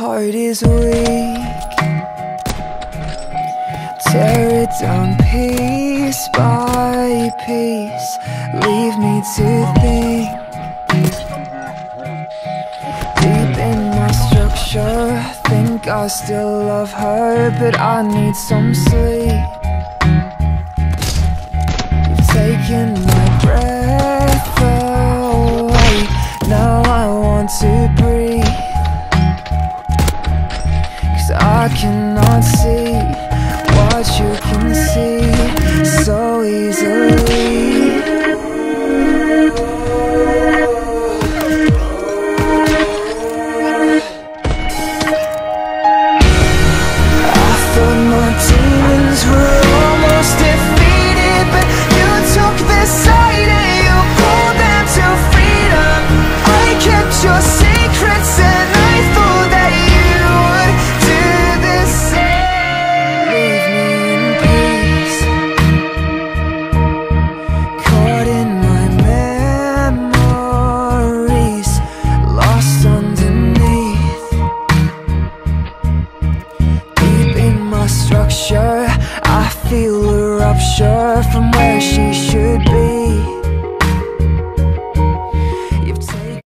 heart is weak. Tear it down piece by piece. Leave me to think. Deep in my structure, think I still love her, but I need some sleep. You've taken my breath away. Now I want to breathe, 'cause I cannot see what you can see so easily. I thought my demons were almost defeated, but you took their side and you pulled them to freedom. I kept your secrets and I thought that you would do the same. Leave me in peace, caught in my memories, lost underneath. Deep in my structure, I feel a rupture from where she should be.